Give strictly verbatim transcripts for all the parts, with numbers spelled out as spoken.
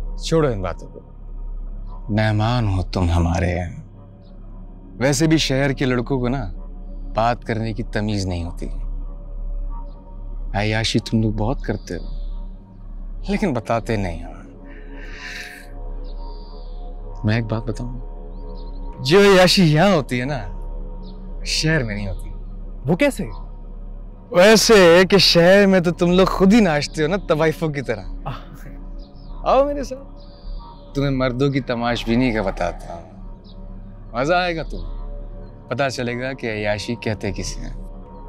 छोड़ो इन बातों को। मेहमान हो तुम हमारे यहाँ। वैसे भी शहर के लड़कों को ना बात करने की तमीज नहीं होती। अय्याशी तुम लोग बहुत करते हो, लेकिन बताते नहीं हो। मैं एक बात बताऊं, जो अय्याशी यहाँ होती है ना, शहर में नहीं होती। वो कैसे? वैसे कि शहर में तो तुम लोग खुद ही नाचते हो ना तवाइफों की तरह। आओ मेरे साथ, तुम्हें मर्दों की तमाशबीनी का बताता हूँ। मजा आएगा तुम्हें, पता चलेगा कि अय्याशी कहते किसे हैं।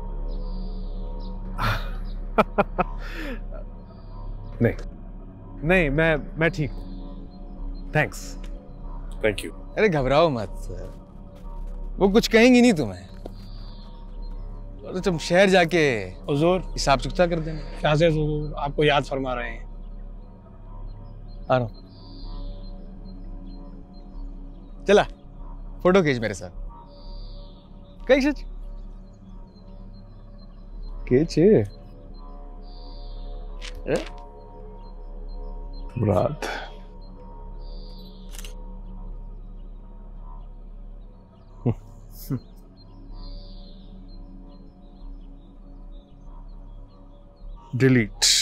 नहीं नहीं, मैं मैं ठीक हूँ, थैंक्स। Thank you. अरे घबराओ मत, वो कुछ कहेंगी नहीं तुम्हें। और तुम शहर जाके हुजूर हिसाब चुकता कर देना। शाहज़ेद हुजूर आपको याद फरमा रहे हैं। आ रहा हूं। चला फोटो खींच मेरे साथ। कहीं खींच खींच। रात डिलीट।